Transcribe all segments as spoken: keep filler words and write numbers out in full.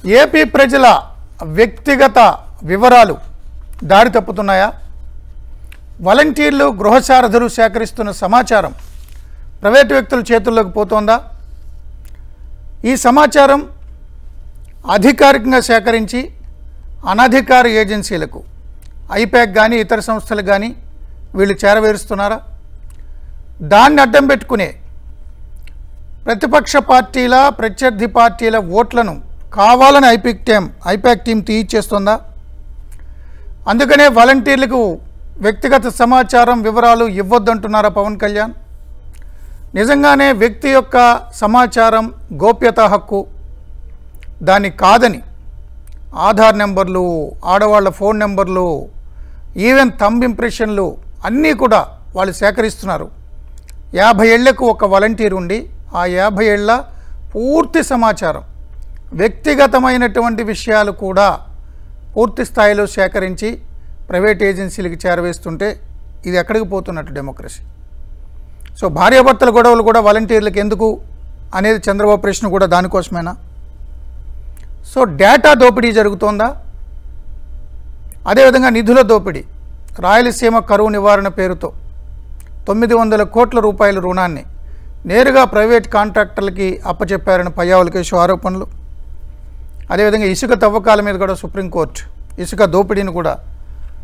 AP ప్రజల వ్యక్తిగత వివరాలు దారి తప్పుతున్నాయా? వాలంటీర్లు గృహసారథులు సేకరిస్తున్న సమాచారం ప్రైవేటు వ్యక్తుల చేతుల్లోకి పోతోందా? ఈ సమాచారం అధికారికంగా సేకరించి అనధికార ఏజెన్సీలకు ఐపాక్ కానీ ఇతర సంస్థలు కానీ వీళ్ళు చేరవేరుస్తున్నారా? దాన్ని అడ్డం పెట్టుకునే ప్రతిపక్ష పార్టీల ప్రత్యర్థి పార్టీల ఓట్లను కావాలని ఐపాక్ టీం ఐపాక్ టీం తీయిచ్చేస్తుందా? అందుకనే వాలంటీర్లకు వ్యక్తిగత సమాచారం వివరాలు ఇవ్వొద్దంటున్నారా పవన్ కళ్యాణ్? నిజంగానే వ్యక్తి యొక్క సమాచారం గోప్యతా హక్కు, దాన్ని కాదని ఆధార్ నెంబర్లు, ఆడవాళ్ళ ఫోన్ నెంబర్లు, ఈవెన్ థంబ్ ఇంప్రెషన్లు అన్నీ కూడా వాళ్ళు సేకరిస్తున్నారు. యాభై ఏళ్లకు ఒక వాలంటీర్ ఉండి ఆ యాభై ఏళ్ల పూర్తి సమాచారం, వ్యక్తిగతమైనటువంటి విషయాలు కూడా పూర్తి స్థాయిలో సేకరించి ప్రైవేట్ ఏజెన్సీలకు చేరవేస్తుంటే ఇది ఎక్కడికి పోతున్నట్టు డెమోక్రసీ? సో భార్యాభర్తల గొడవలు కూడా వాలంటీర్లకు ఎందుకు అనేది చంద్రబాబు ప్రశ్న కూడా దానికోసమేనా? సో డేటా దోపిడీ జరుగుతోందా? అదేవిధంగా నిధుల దోపిడీ, రాయలసీమ కరువు నివారణ పేరుతో తొమ్మిది వందల కోట్ల రూపాయల రుణాన్ని నేరుగా ప్రైవేట్ కాంట్రాక్టర్లకి అప్పచెప్పారని పయ్యావుల కేసు ఆరోపణలు. అదేవిధంగా ఇసుక తవ్వకాల మీద కూడా సుప్రీంకోర్టు ఇసుక దోపిడీని కూడా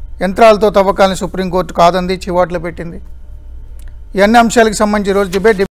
యంత్రాలతో తవ్వకాలని సుప్రీంకోర్టు కాదంది, చివాట్లు పెట్టింది. ఈ అన్ని అంశాలకు సంబంధించి ఈరోజు డిబేట్